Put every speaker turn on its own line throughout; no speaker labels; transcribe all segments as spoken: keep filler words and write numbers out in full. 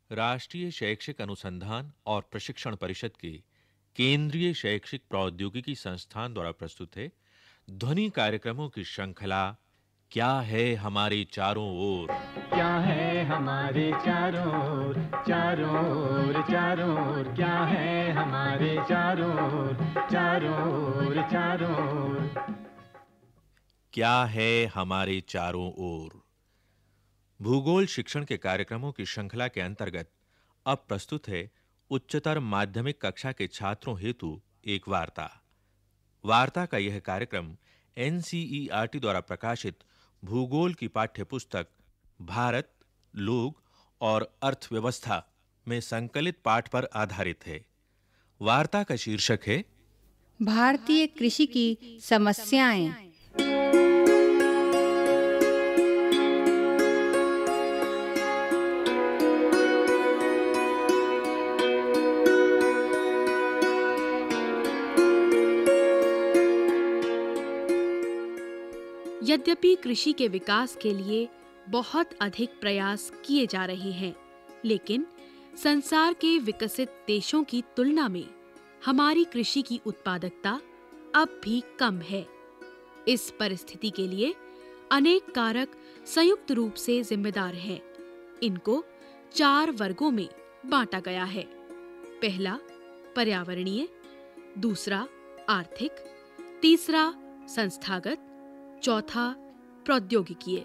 राष्ट्रीय शैक्षिक अनुसंधान और प्रशिक्षण परिषद के केंद्रीय शैक्षिक प्रौद्योगिकी संस्थान द्वारा प्रस्तुत है ध्वनि कार्यक्रमों की श्रृंखला क्या है हमारे चारों ओर।
क्या है हमारे चारों ओर, चारों ओर, चारों ओर, क्या है हमारे चारों ओर, चारों ओर, चारों ओर।
क्या है हमारे चारों ओर। भूगोल शिक्षण के कार्यक्रमों की श्रृंखला के अंतर्गत अब प्रस्तुत है उच्चतर माध्यमिक कक्षा के छात्रों हेतु एक वार्ता। वार्ता का यह कार्यक्रम एनसीईआरटी द्वारा प्रकाशित भूगोल की पाठ्य पुस्तक भारत, लोग और अर्थव्यवस्था में संकलित पाठ पर आधारित है। वार्ता का शीर्षक है
भारतीय कृषि की समस्याएं।
यद्यपि कृषि के विकास के लिए बहुत अधिक प्रयास किए जा रहे हैं, लेकिन संसार के विकसित देशों की तुलना में हमारी कृषि की उत्पादकता अब भी कम है। इस परिस्थिति के लिए अनेक कारक संयुक्त रूप से जिम्मेदार हैं। इनको चार वर्गों में बांटा गया है। पहला पर्यावरणीय, दूसरा आर्थिक, तीसरा संस्थागत, चौथा प्रौद्योगिकीय।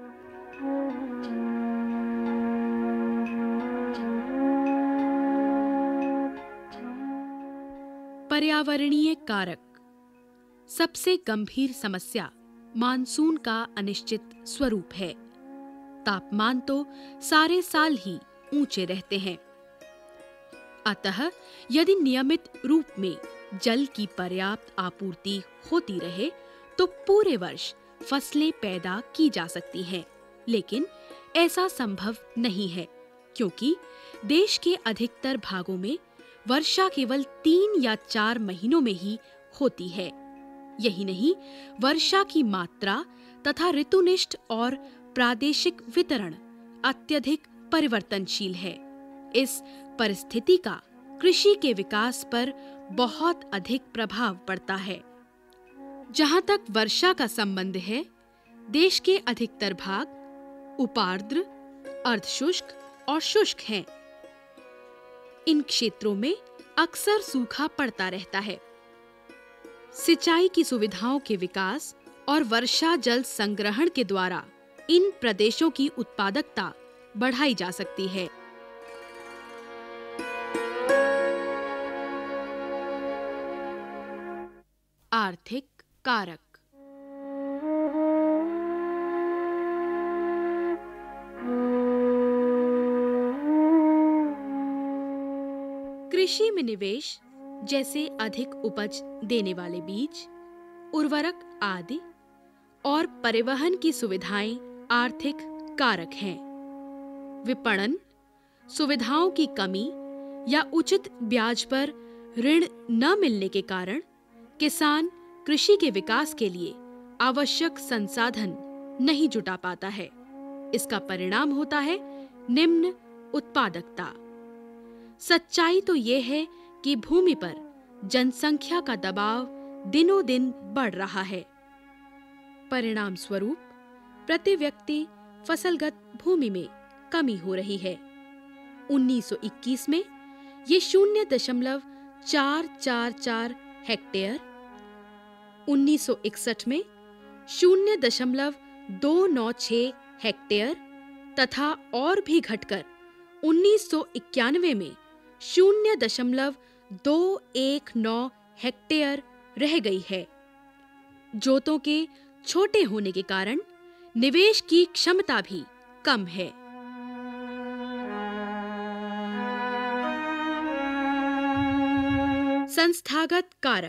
पर्यावरणीय कारक। सबसे गंभीर समस्या मानसून का अनिश्चित स्वरूप है। तापमान तो सारे साल ही ऊंचे रहते हैं। अतः यदि नियमित रूप में जल की पर्याप्त आपूर्ति होती रहे तो पूरे वर्ष फसलें पैदा की जा सकती हैं, लेकिन ऐसा संभव नहीं है, क्योंकि देश के अधिकतर भागों में वर्षा केवल तीन या चार महीनों में ही होती है। यही नहीं, वर्षा की मात्रा तथा ऋतुनिष्ठ और प्रादेशिक वितरण अत्यधिक परिवर्तनशील है। इस परिस्थिति का कृषि के विकास पर बहुत अधिक प्रभाव पड़ता है। जहां तक वर्षा का संबंध है, देश के अधिकतर भाग उपार्द्र, अर्धशुष्क और शुष्क हैं। इन क्षेत्रों में अक्सर सूखा पड़ता रहता है। सिंचाई की सुविधाओं के विकास और वर्षा जल संग्रहण के द्वारा इन प्रदेशों की उत्पादकता बढ़ाई जा सकती है। आर्थिक कारक। कृषि में निवेश, जैसे अधिक उपज देने वाले बीज, उर्वरक आदि और परिवहन की सुविधाएं आर्थिक कारक हैं। विपणन, सुविधाओं की कमी या उचित ब्याज पर ऋण न मिलने के कारण किसान कृषि के विकास के लिए आवश्यक संसाधन नहीं जुटा पाता है। इसका परिणाम होता है निम्न उत्पादकता। सच्चाई तो यह है कि भूमि पर जनसंख्या का दबाव दिनों दिन बढ़ रहा है। परिणाम स्वरूप प्रति व्यक्ति फसलगत भूमि में कमी हो रही है। उन्नीस सौ इक्कीस में ये शून्य दशमलव चार चार चार हेक्टेयर, उन्नीस सौ इकसठ में शून्य दशमलव दो नौ छह हेक्टेयर तथा और भी घटकर उन्नीस सौ इक्यानवे में शून्य दशमलव दो एक नौ हेक्टेयर रह गई है। जोतों के छोटे होने के कारण निवेश की क्षमता भी कम है। संस्थागत कारक।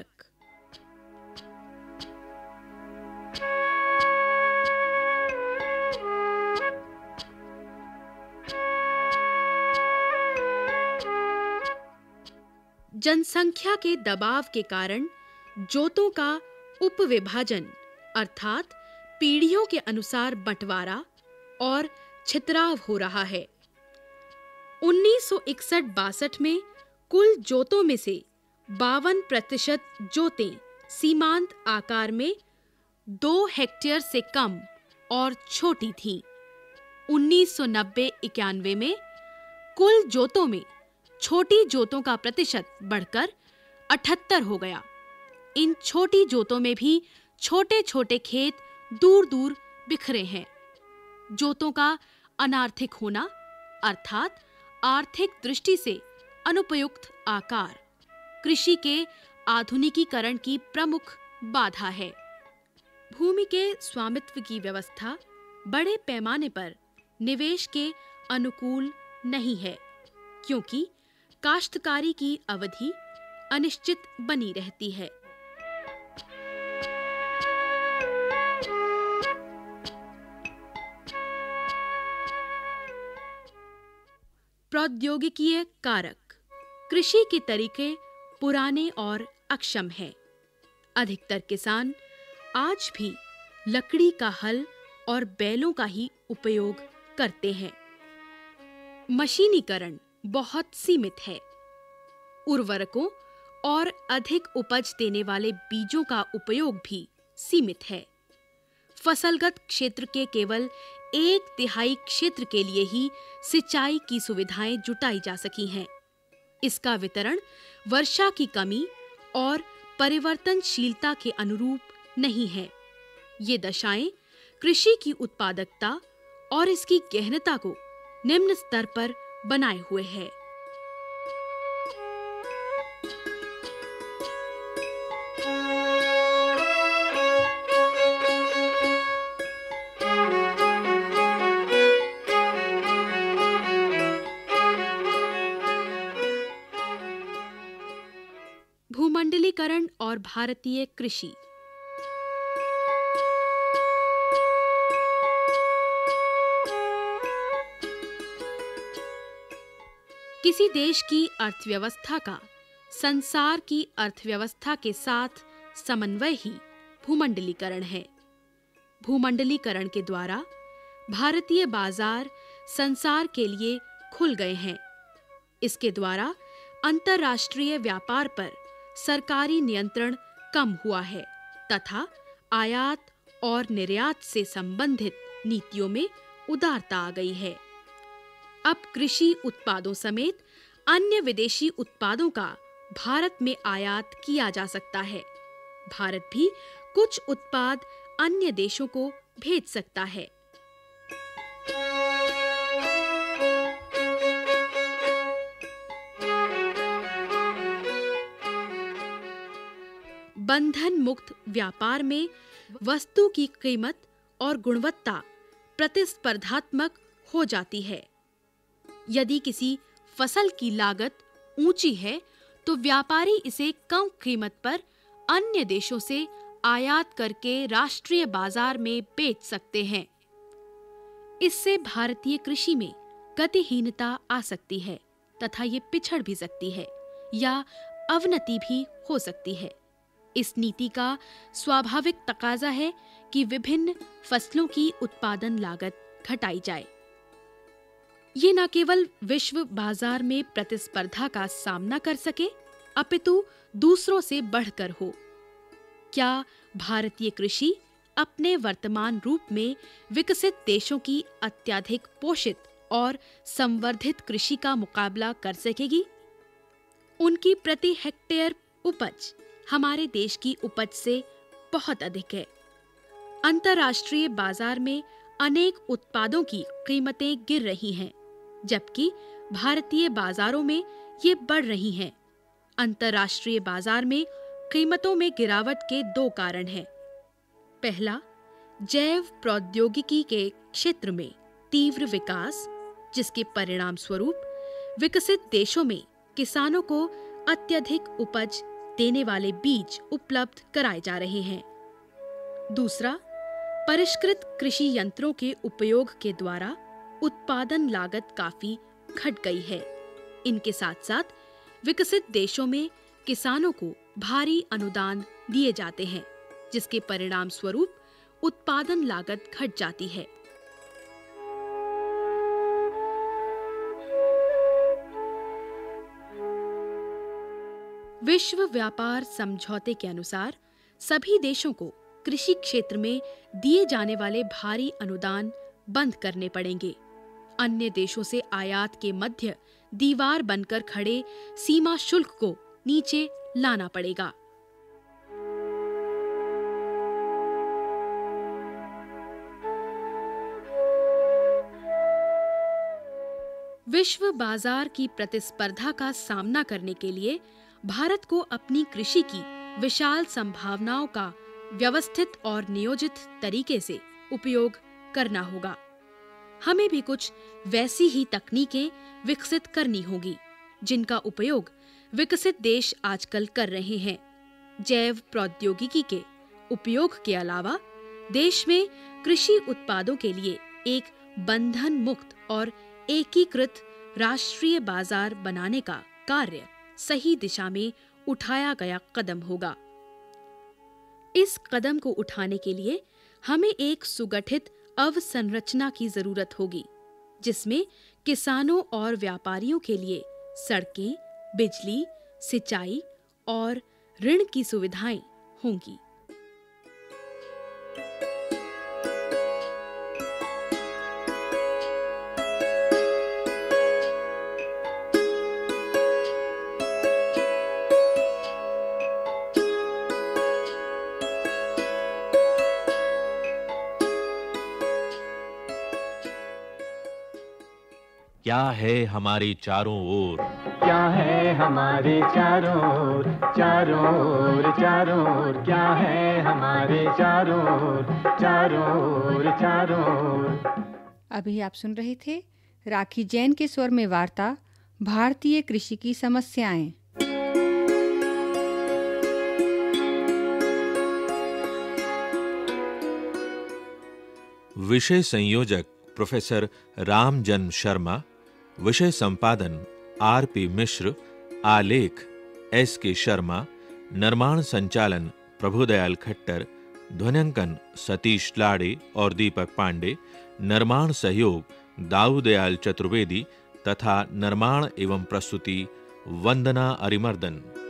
जनसंख्या के दबाव के कारण जोतों का उपविभाजन अर्थात पीढ़ियों के अनुसार बंटवारा और छितराव हो रहा है। उन्नीस सौ इकसठ बासठ में कुल जोतों में से बावन प्रतिशत जोतें सीमांत आकार में दो हेक्टेयर से कम और छोटी थीं। उन्नीस सौ नब्बे इक्यानवे में कुल जोतों में छोटी जोतों का प्रतिशत बढ़कर अठहत्तर हो गया। इन छोटी जोतों में भी छोटे-छोटे खेत दूर-दूर बिखरे हैं। जोतों का अनार्थिक होना अर्थात आर्थिक दृष्टि से अनुपयुक्त आकार कृषि के आधुनिकीकरण की प्रमुख बाधा है। भूमि के स्वामित्व की व्यवस्था बड़े पैमाने पर निवेश के अनुकूल नहीं है, क्योंकि काश्तकारी की अवधि अनिश्चित बनी रहती है। प्रौद्योगिकीय कारक। कृषि के तरीके पुराने और अक्षम हैं। अधिकतर किसान आज भी लकड़ी का हल और बैलों का ही उपयोग करते हैं। मशीनीकरण बहुत सीमित है। उर्वरकों और अधिक उपज देने वाले बीजों का उपयोग भी सीमित है। फसलगत क्षेत्र के केवल एक तिहाई क्षेत्र के लिए ही सिंचाई की सुविधाएं जुटाई जा सकी हैं। इसका वितरण वर्षा की कमी और परिवर्तनशीलता के अनुरूप नहीं है। ये दशाएं कृषि की उत्पादकता और इसकी गहनता को निम्न स्तर पर बनाए हुए है। भूमंडलीकरण और भारतीय कृषि। किसी देश की अर्थव्यवस्था का संसार की अर्थव्यवस्था के साथ समन्वय ही भूमंडलीकरण है। भूमंडलीकरण के द्वारा भारतीय बाजार संसार के लिए खुल गए हैं। इसके द्वारा अंतर्राष्ट्रीय व्यापार पर सरकारी नियंत्रण कम हुआ है तथा आयात और निर्यात से संबंधित नीतियों में उदारता आ गई है। अब कृषि उत्पादों समेत अन्य विदेशी उत्पादों का भारत में आयात किया जा सकता है। भारत भी कुछ उत्पाद अन्य देशों को भेज सकता है। बंधन मुक्त व्यापार में वस्तु की कीमत और गुणवत्ता प्रतिस्पर्धात्मक हो जाती है। यदि किसी फसल की लागत ऊंची है तो व्यापारी इसे कम कीमत पर अन्य देशों से आयात करके राष्ट्रीय बाजार में बेच सकते हैं। इससे भारतीय कृषि में गतिहीनता आ सकती है तथा ये पिछड़ भी सकती है या अवनति भी हो सकती है। इस नीति का स्वाभाविक तकाजा है कि विभिन्न फसलों की उत्पादन लागत घटाई जाए। ये न केवल विश्व बाजार में प्रतिस्पर्धा का सामना कर सके, अपितु दूसरों से बढ़कर हो। क्या भारतीय कृषि अपने वर्तमान रूप में विकसित देशों की अत्यधिक पोषित और संवर्धित कृषि का मुकाबला कर सकेगी? उनकी प्रति हेक्टेयर उपज हमारे देश की उपज से बहुत अधिक है। अंतर्राष्ट्रीय बाजार में अनेक उत्पादों की कीमतें गिर रही हैं, जबकि भारतीय बाजारों में ये बढ़ रही हैं। अंतर्राष्ट्रीय बाजार में कीमतों में गिरावट के दो कारण हैं। पहला, जैव प्रौद्योगिकी के क्षेत्र में तीव्र विकास, जिसके परिणाम स्वरूप विकसित देशों में किसानों को अत्यधिक उपज देने वाले बीज उपलब्ध कराए जा रहे हैं। दूसरा, परिष्कृत कृषि यंत्रों के उपयोग के द्वारा उत्पादन लागत काफी घट गई है। इनके साथ साथ विकसित देशों में किसानों को भारी अनुदान दिए जाते हैं, जिसके परिणाम स्वरूप उत्पादन लागत घट जाती है। विश्व व्यापार समझौते के अनुसार सभी देशों को कृषि क्षेत्र में दिए जाने वाले भारी अनुदान बंद करने पड़ेंगे। अन्य देशों से आयात के मध्य दीवार बनकर खड़े सीमा शुल्क को नीचे लाना पड़ेगा। विश्व बाजार की प्रतिस्पर्धा का सामना करने के लिए भारत को अपनी कृषि की विशाल संभावनाओं का व्यवस्थित और नियोजित तरीके से उपयोग करना होगा। हमें भी कुछ वैसी ही तकनीकें विकसित करनी होगी जिनका उपयोग विकसित देश आजकल कर रहे हैं। जैव प्रौद्योगिकी के उपयोग के अलावा देश में कृषि उत्पादों के लिए एक बंधन मुक्त और एकीकृत राष्ट्रीय बाजार बनाने का कार्य सही दिशा में उठाया गया कदम होगा। इस कदम को उठाने के लिए हमें एक सुगठित अवसंरचना की जरूरत होगी, जिसमें किसानों और व्यापारियों के लिए सड़कें, बिजली, सिंचाई और ऋण की सुविधाएं होंगी।
क्या है हमारे चारों ओर,
क्या है हमारे चारों ओर, चारों ओर, चारों ओर, क्या है हमारे चारों ओर, चारों ओर, चारों ओर।
अभी आप सुन रहे थे राखी जैन के स्वर में वार्ता भारतीय कृषि की समस्याएं।
विषय संयोजक प्रोफेसर रामजन्म शर्मा, विषय संपादन आर पी मिश्र, आलेख एस के शर्मा, निर्माण संचालन प्रभुदयाल खट्टर, ध्वन्यांकन सतीश लाड़े और दीपक पांडे, निर्माण सहयोग दाऊदयाल चतुर्वेदी तथा निर्माण एवं प्रस्तुति वंदना अरिमर्दन।